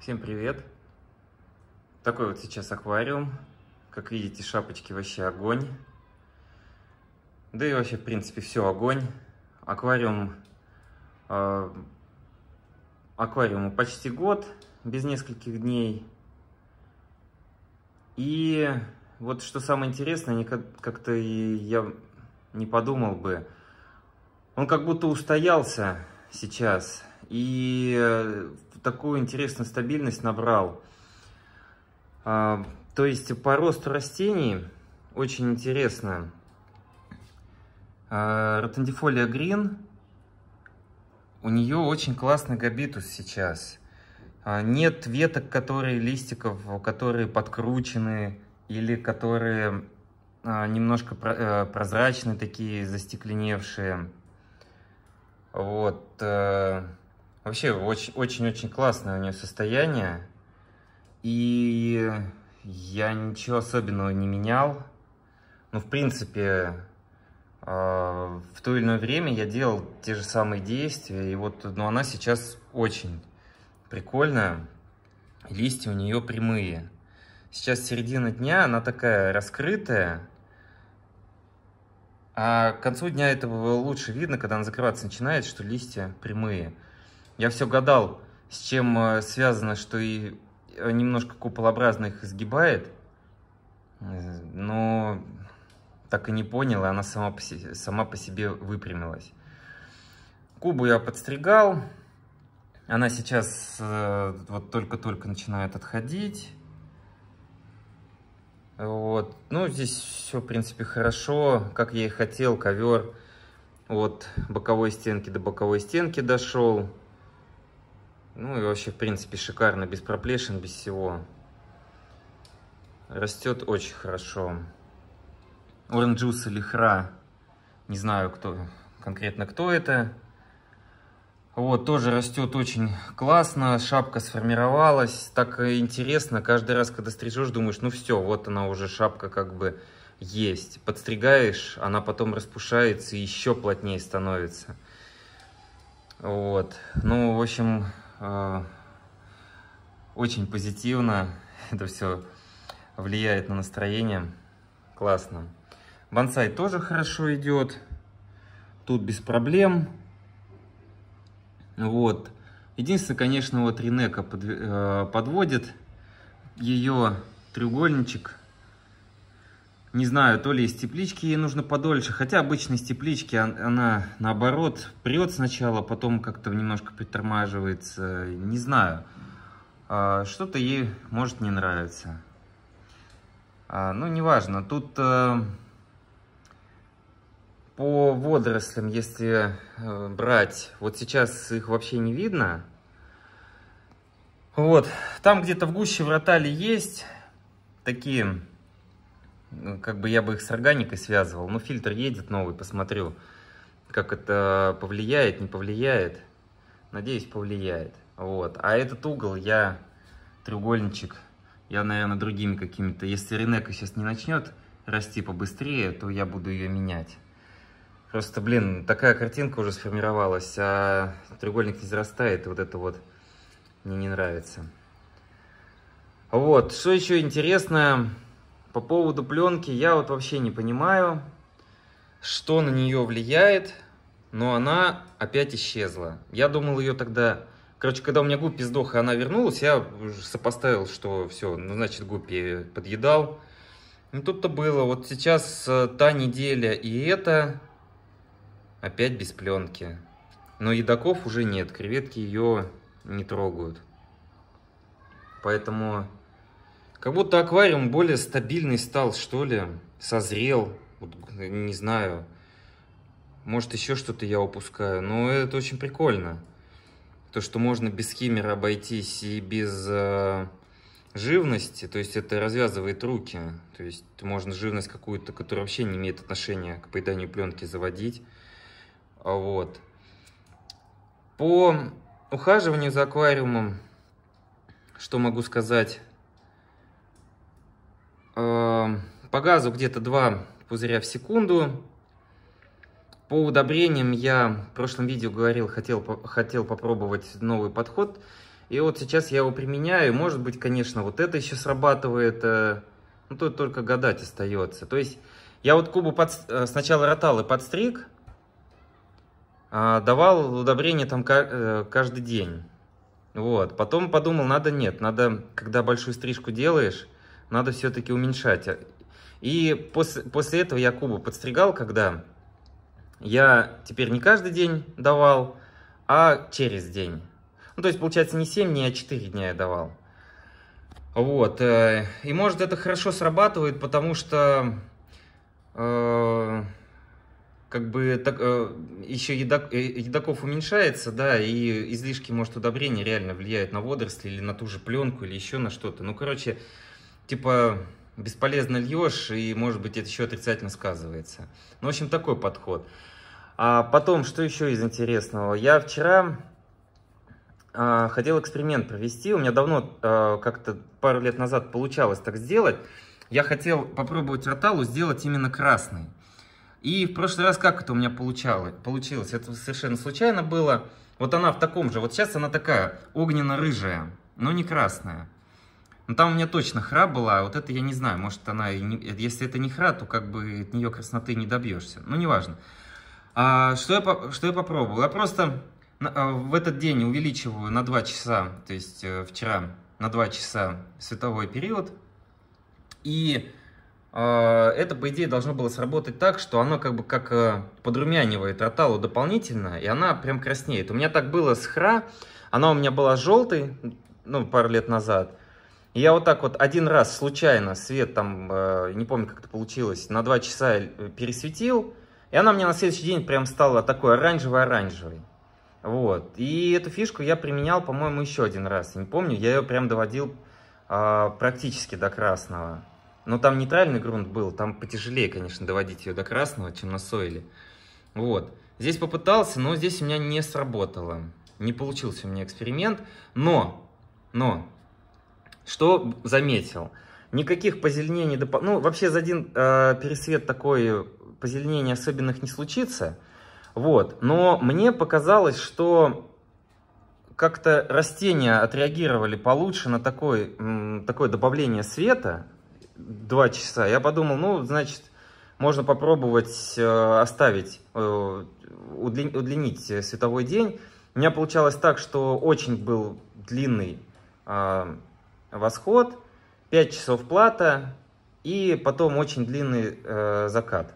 Всем привет! Такой вот сейчас аквариум. Как видите, шапочки вообще огонь. Да и вообще, в принципе, все огонь. Аквариуму почти год, без нескольких дней. И вот что самое интересное, как-то я не подумал бы. Он как будто устоялся сейчас. И такую интересную стабильность набрал. То есть по росту растений очень интересно. Ротандифолия Green, у нее очень классный габитус сейчас. Нет веток, листиков, которые подкручены или которые немножко прозрачные, такие застекленевшие. Вот. Вообще очень-очень классное у нее состояние. И я ничего особенного не менял. Ну, в принципе, в то или иное время я делал те же самые действия. И вот, но она сейчас очень прикольная. Листья у нее прямые. Сейчас середина дня, она такая раскрытая. А к концу дня этого лучше видно, когда она закрываться начинает, что листья прямые. Я все гадал, с чем связано, что и немножко куполообразно их изгибает, но так и не понял, и она сама по себе выпрямилась. Кубу я подстригал, она сейчас вот только-только начинает отходить. Вот. Ну, здесь все, в принципе, хорошо, как я и хотел. Ковер от боковой стенки до боковой стенки дошел. Ну и вообще, в принципе, шикарно, без проплешин, без всего. Растет очень хорошо. Orange Juice или Хра, не знаю, конкретно кто это. Вот, тоже растет очень классно, шапка сформировалась. Так интересно, каждый раз, когда стрижешь, думаешь, ну все, вот она уже, шапка как бы есть. Подстригаешь, она потом распушается и еще плотнее становится. Вот, ну, в общем, очень позитивно это все влияет на настроение. Классно. Бонсай тоже хорошо идет. Тут без проблем. Вот. Единственное, конечно, вот Ринека подводит ее треугольничек. Не знаю, то ли из теплички ей нужно подольше. Хотя обычно из теплички она наоборот прет сначала, потом как-то немножко притормаживается. Не знаю. Что-то ей может не нравиться. Ну, неважно. Тут по водорослям, если брать, вот сейчас их вообще не видно. Вот, там где-то в гуще в ротале есть такие, как бы я бы их с органикой связывал. Но фильтр едет новый, посмотрю, как это повлияет, не повлияет. Надеюсь, повлияет. Вот, а этот угол треугольничек, я, наверное, другими какими-то. Если Ринека сейчас не начнет расти побыстрее, то я буду ее менять. Просто, блин, такая картинка уже сформировалась, а треугольник не зарастает, и вот это вот мне не нравится. Вот, что еще интересно, по поводу пленки, я вот вообще не понимаю, что на нее влияет, но она опять исчезла. Я думал ее тогда... Короче, когда у меня гуппи сдох, и она вернулась, я уже сопоставил, что все, ну, значит, гуппи подъедал. Ну, тут-то было, вот сейчас та неделя и это... Опять без пленки. Но едоков уже нет. Креветки ее не трогают. Поэтому как будто аквариум более стабильный стал, что ли. Созрел. Вот, не знаю. Может, еще что-то я упускаю. Но это очень прикольно. То, что можно без скиммера обойтись и без живности. То есть это развязывает руки. То есть можно живность какую-то, которая вообще не имеет отношения к поеданию пленки, заводить. Вот. По ухаживанию за аквариумом, что могу сказать? По газу где-то 2 пузыря в секунду. По удобрениям я в прошлом видео говорил, хотел попробовать новый подход. И вот сейчас я его применяю. Может быть, конечно, вот это еще срабатывает. Ну, тут только гадать остается. То есть, я вот Кубу сначала ротал и подстриг. Давал удобрения там каждый день. Вот. Потом подумал, надо, когда большую стрижку делаешь, надо все-таки уменьшать. И после этого я Кубу подстригал, когда я теперь не каждый день давал, а через день. Ну, то есть, получается, не 7 дней, а 4 дня я давал. Вот. И может это хорошо срабатывает, потому что как бы так, еще едоков уменьшается, да, и излишки, может, удобрения реально влияют на водоросли или на ту же пленку, или еще на что-то. Ну, короче, типа бесполезно льешь, и, может быть, это еще отрицательно сказывается. Ну, в общем, такой подход. А потом, что еще из интересного? Я вчера хотел эксперимент провести. У меня давно, как-то пару лет назад получалось так сделать. Я хотел попробовать роталу сделать именно красный. И в прошлый раз как это у меня получилось? Это совершенно случайно было. Вот она в таком же. Вот сейчас она такая огненно-рыжая, но не красная. Но там у меня точно хра была. Вот это я не знаю. Может, она... Если это не хра, то как бы от нее красноты не добьешься. Ну, неважно. Что я попробовал? Я просто в этот день увеличиваю на 2 часа. То есть вчера на 2 часа световой период. И это, по идее, должно было сработать так, что оно как бы подрумянивает роталу дополнительно, и она прям краснеет. У меня так было с хра, она у меня была желтой, ну, пару лет назад. И я вот так вот один раз случайно свет там, не помню, как это получилось, на 2 часа пересветил, и она мне на следующий день прям стала такой оранжевой-оранжевой. Вот. И эту фишку я применял, по-моему, еще один раз. Я не помню, я ее прям доводил практически до красного. Но там нейтральный грунт был, там потяжелее, конечно, доводить ее до красного, чем на сойле. Вот. Здесь попытался, но здесь у меня не сработало. Не получился у меня эксперимент. Но, что заметил? Никаких позеленений, ну, вообще за один пересвет такой позеленения особенных не случится. Вот. Но мне показалось, что как-то растения отреагировали получше на такое добавление света. 2 часа. Я подумал, ну, значит, можно попробовать оставить, удлинить световой день. У меня получалось так, что очень был длинный восход, 5 часов плата и потом очень длинный закат.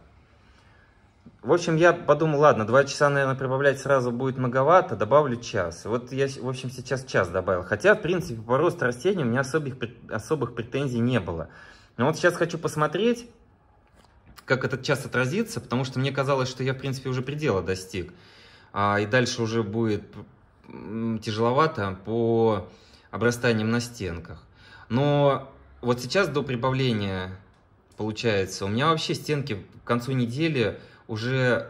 В общем, я подумал, ладно, 2 часа, наверное, прибавлять сразу будет многовато, добавлю час. Вот я, в общем, сейчас час добавил. Хотя, в принципе, по росту растений у меня особых претензий не было. Но вот сейчас хочу посмотреть, как этот час отразится, потому что мне казалось, что я, в принципе, уже предела достиг. И дальше уже будет тяжеловато по обрастаниям на стенках. Но вот сейчас до прибавления, получается, у меня вообще стенки к концу недели уже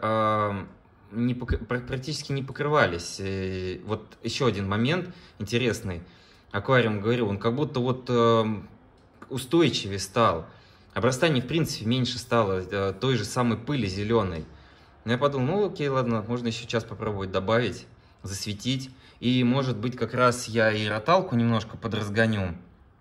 практически не покрывались. И вот еще один момент интересный. Аквариум, говорю, он как будто вот устойчивее стал. Обрастание, в принципе, меньше стало той же самой пыли зеленой. Но я подумал, ну окей, ладно, можно еще час попробовать добавить, засветить. И, может быть, как раз я и роталку немножко подразгоню.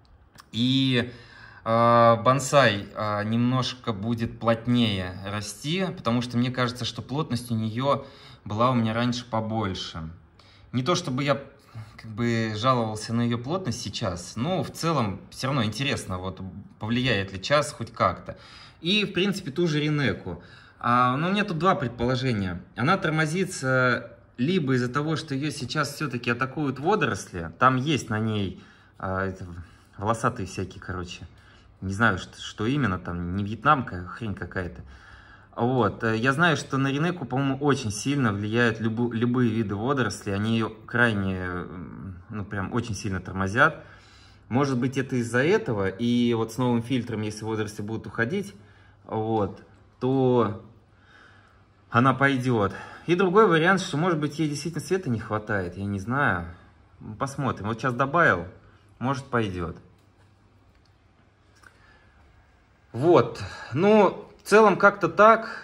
И бонсай немножко будет плотнее расти, потому что мне кажется, что плотность у нее была у меня раньше побольше. Не то чтобы я как бы жаловался на ее плотность сейчас, но в целом все равно интересно, вот повлияет ли час хоть как-то. И, в принципе, ту же Ринеку. Но у меня тут 2 предположения. Она тормозится либо из-за того, что ее сейчас все-таки атакуют водоросли, там есть на ней волосатые всякие, короче, не знаю, что именно, там не вьетнамка, хрень какая-то. Вот. Я знаю, что на Ринеку, по-моему, очень сильно влияют любые виды водорослей. Они ее крайне, ну, прям очень сильно тормозят. Может быть, это из-за этого. И вот с новым фильтром, если водоросли будут уходить, вот, то она пойдет. И другой вариант, что, может быть, ей действительно света не хватает. Я не знаю. Посмотрим. Вот сейчас добавил, может, пойдет. Вот. Ну, в целом как-то так.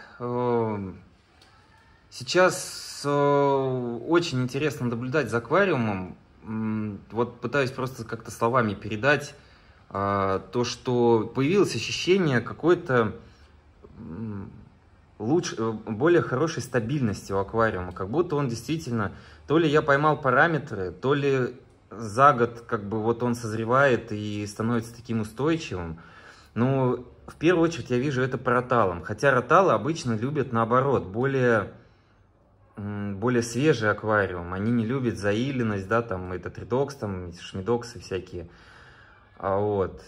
Сейчас очень интересно наблюдать за аквариумом. вот пытаюсь просто как-то словами передать то, что появилось ощущение какой-то более хорошей стабильности у аквариума, как будто он действительно, то ли я поймал параметры, то ли за год как бы вот он созревает и становится таким устойчивым. Но в первую очередь я вижу это по роталам, хотя роталы обычно любят наоборот, более свежий аквариум, они не любят заиленность, да, там этот редокс, там шмидоксы всякие, вот.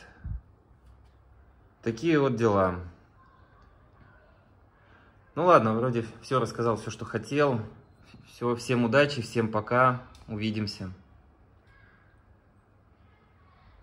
Такие вот дела. Ну ладно, вроде все рассказал, все, что хотел. Все, всем удачи, всем пока, увидимся.